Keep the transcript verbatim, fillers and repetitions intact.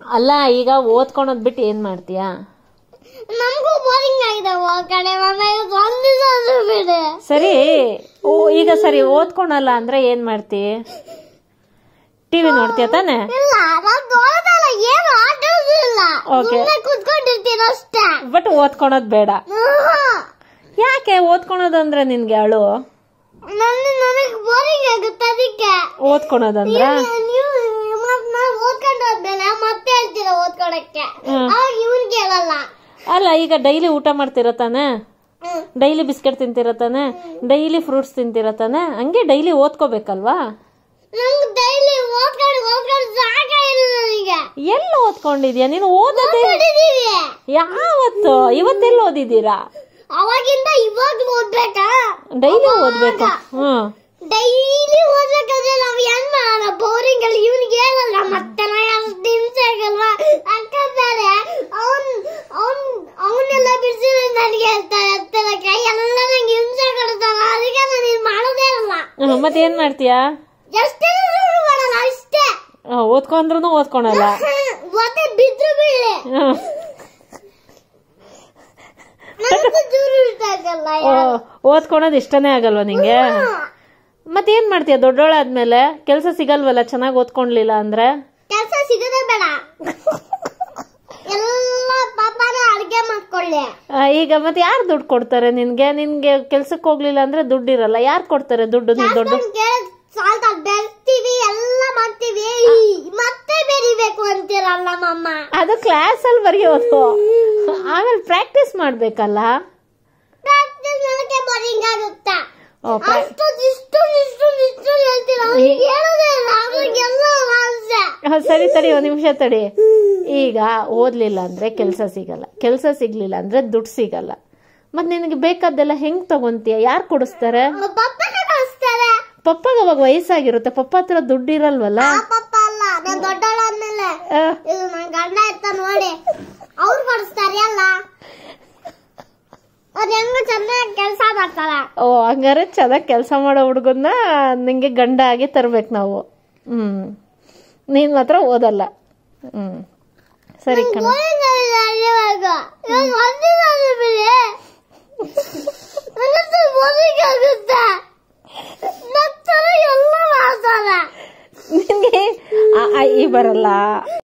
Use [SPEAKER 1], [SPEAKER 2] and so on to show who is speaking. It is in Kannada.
[SPEAKER 1] ಅಲ್ಲ ಈಗ ಓದ್ಕೊಳೋದ್ ಬಿಟ್ಟು ಏನ್ ಮಾಡ್ತೀಯಾ?
[SPEAKER 2] ನಮಗೂ ಬೋರಿಂಗ್ ಆಗಿದೆ ಕಡೆ ಬಿಡಿ.
[SPEAKER 1] ಸರಿ ಈಗ ಸರಿ ಓದ್ಕೊಳಲ್ಲ ಅಂದ್ರೆ ಏನ್ ಮಾಡ್ತಿ? ಟಿವಿ ನೋಡ್ತೀಯ ತಾನೆ?
[SPEAKER 2] ಇಲ್ಲ ನಾನು ಓದಲ್ಲ, ಏನು ಆಟೋದಿಲ್ಲ, ಸುಮ್ಮನೆ ಕೂತ್ಕೊಂಡಿರ್ತೀನಿ ಅಷ್ಟೇ.
[SPEAKER 1] ಬಟ್ ಓದ್ಕೊಳೋದ್ ಬೇಡ. ಯಾಕೆ? ಓದ್ಕೊಳೋದಂದ್ರೆ ನಿನ್ಗೆ ಅಳು?
[SPEAKER 2] ನನಗೆ ಬೋರಿಂಗ್ ಆಗುತ್ತೆ ಅದಕ್ಕೆ.
[SPEAKER 1] ಓದ್ಕೊಳೋದಂದ್ರ
[SPEAKER 2] ಓದ್ಕೊಂಡು ಹೋದ್ಮೇಲೆ ಮತ್ತೆ ಹೇಳ್ತೀರ ಓದ್ಕೊಳಕ್ಕೆ, ಅವಾಗ ಇವನ್ ಕೇಳಲ್ಲ.
[SPEAKER 1] ಅಲ್ಲ ಈಗ ಡೈಲಿ ಊಟ ಮಾಡ್ತಿರ ತಾನೆ? ಡೈಲಿ ಬಿಸ್ಕೆಟ್ ತಿಂತಿರ ತಾನೆ? ಡೈಲಿ ಫ್ರೂಟ್ಸ್ ತಿಂತಿರ ತಾನೆ? ಹಂಗೆ ಡೈಲಿ ಓದ್ಕೋಬೇಕಲ್ವಾ?
[SPEAKER 2] ಡೈಲಿ ಓದ್ಕೊಂಡು ಓದ್ಕೊಂಡು ಸಾಕ ಇಲ್ಲ ನನಗೆ.
[SPEAKER 1] ಎಲ್ಲ ಓದ್ಕೊಂಡಿದ್ಯಾ ನೀನು? ಓದೋದೇ ಯಾವತ್ತು? ಇವತ್ತೆಲ್ಲ ಓದಿದ್ದೀರಾ?
[SPEAKER 2] ಅವಾಗಿಂದ ಇವಾಗ ಓದ್ಬೇಕಾ?
[SPEAKER 1] ಡೈಲಿ ಓದ್ಬೇಕಾ? ಹ್ಮ್
[SPEAKER 2] ಡೈಲಿ ಓದ್ಬೇಕಾದ್ರೆ ನಾವ್ ಏನ್ ಮಾಡೋಣ? ಬೋರಿಂಗ್ ಅಲ್ಲಿ ಇವ್ನಿಗೆ ಹೇಳಲ್ಲ, ಮತ್ತೆ ಅಷ್ಟು ಹಿಂಸೆ ಆಗಲ್ವಾ ಅನ್ಕೊಂತಾರೆ. ಅವನ್ ಅವನ್ ಅವನ್ನೆಲ್ಲ ಬಿಡಿಸಿ ನನಗೆ ಹೇಳ್ತಾರೆ ಹತ್ತಿರ ಕೈ ಎಲ್ಲ ನಂಗೆ ಹಿಂಸೆ ಕೊಡ್ತಾರ. ಅದಕ್ಕೆ ನಾನು ಇದು ಮಾಡೋದೇ ಇಲ್ಲ.
[SPEAKER 1] ಮತ್ತೆ ಏನ್ ಮಾಡ್ತೀಯಾ?
[SPEAKER 2] ಎಷ್ಟೇ ಮಾಡಲ್ಲ ಅಷ್ಟೇ.
[SPEAKER 1] ಓದ್ಕೊಂಡ್ರು ಓದ್ಕೊಳಲ್ಲ,
[SPEAKER 2] ಮತ್ತೆ ಬಿದ್ರು ಬೀಳಿ
[SPEAKER 1] ಓದ್ಕೊಳೋದ್ ಇಷ್ಟನೇ ಆಗಲ್ವಾ ನಿಂಗೆ? ಮತ್ತೇನ್ ಮಾಡ್ತೀಯ ದೊಡ್ಡೋಳಾದ್ಮೇಲೆ? ಕೆಲ್ಸ ಸಿಗಲ್ವಲ್ಲ ಚೆನ್ನಾಗ್ ಓದ್ಕೊಂಡ್ಲಿಲ್ಲ ಅಂದ್ರೆ?
[SPEAKER 2] ಕೆಲ್ಸ ಸಿಗದೆ ಬೇಡ, ಎಲ್ಲ ಪಾಪನ ಅಡ್ಗೆ ಮಾಡ್ಕೊಳ್ಳಿ.
[SPEAKER 1] ಈಗ ಮತ್ತೆ ಯಾರು ದುಡ್ಡು ಕೊಡ್ತಾರೆ ನಿನ್ಗೆ? ನಿನ್ಗೆ ಕೆಲ್ಸಕ್ಕೆ ಹೋಗ್ಲಿಲ್ಲ ಅಂದ್ರೆ ದುಡ್ಡು ಇರಲ್ಲ, ಯಾರು ಕೊಡ್ತಾರೆ ದುಡ್ಡು? ನೀನ್ ದೊಡ್ಡ
[SPEAKER 2] ಸಾಲ್ತ ಬೆಳ್ತೀವಿ ಎಲ್ಲ ಮಾಡ್ತೀವಿ, ಮತ್ತೆ ಬೆರಿಬೇಕು ಅಂತೀರಲ್ಲ ಮಮ್ಮ.
[SPEAKER 1] ಅದು ಕ್ಲಾಸ್ ಅಲ್ಲಿ ಬರೆಯೋದು, ಆಮೇಲೆ ಪ್ರಾಕ್ಟೀಸ್ ಮಾಡ್ಬೇಕಲ್ಲ.
[SPEAKER 2] ಪ್ರಾಕ್ಟೀಸ್ ನನಗೆ ಬೋರಿಂಗ್ ಆಗುತ್ತೆ. ಅಷ್ಟು ಇಷ್ಟು ಇಷ್ಟು ಇಷ್ಟು ಹೇಳ್ತೀರ, ಹೇಳೋದೇ ಇಲ್ಲ, ಅವ್ರಿಗೆಲ್ಲ ಆಸೆ.
[SPEAKER 1] ಸರಿ ತಡಿ ಒಂದ್ ನಿಮಿಷ ತಡಿ. ಈಗ ಓದ್ಲಿಲ್ಲ ಅಂದ್ರೆ ಕೆಲ್ಸ ಸಿಗಲ್ಲ, ಕೆಲ್ಸ ಸಿಗ್ಲಿಲ್ಲ ಅಂದ್ರೆ ದುಡ್ಡು ಸಿಗಲ್ಲ. ಮತ್ ನಿನಗೆ ಬೇಕಾದ್ದೆಲ್ಲ ಹೆಂಗ್ ತಗೊಂತೀಯ? ಯಾರು ಕೊಡಿಸ್ತಾರೆ?
[SPEAKER 2] ಪಪ್ಪನೇ ಕೊಡಿಸ್ತಾರೆ.
[SPEAKER 1] ಪಪ್ಪಗ ಅವಾಗ ವಯಸ್ಸಾಗಿರುತ್ತೆ, ಪಪ್ಪ ಹತ್ರ ದುಡ್ಡು ಇರಲ್ವಲ್ಲ.
[SPEAKER 2] ಪಪ್ಪ ಅಲ್ಲ, ನಾನ್ ದೊಡ್ಡವಳಾದ್ಮೇಲೆ ಇದು ನನ್ ಗಂಡ ಇರ್ತ ನೋಡಿ, ಅವ್ರು ಕೊಡಿಸ್ತಾರೆ ಅಲ್ಲ. ಅವ್ರು ಹೆಂಗ ಚೆನ್ನಾಗಿ ಕೆಲಸ ಮಾಡ್ತಾರ.
[SPEAKER 1] ಓ ಹಂಗಾರೆ ಚೆನ್ನಾಗಿ ಕೆಲಸ ಮಾಡೋ ಹುಡುಗನ್ನ ನಿಂಗೆ ಗಂಡ ಆಗಿ ತರ್ಬೇಕು ನಾವು. ಹ್ಮ್ ನೀನ್ ಮಾತ್ರ ಓದಲ್ಲ. ಹ್ಮ್ ಸರಿ ಕಣ. ನಿನ್ಗೆ ಈ ಬರಲ್ಲ.